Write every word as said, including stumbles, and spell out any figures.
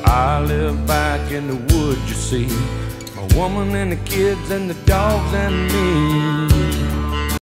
I live back in the woods, you see, my woman and the kids and the dogs and me.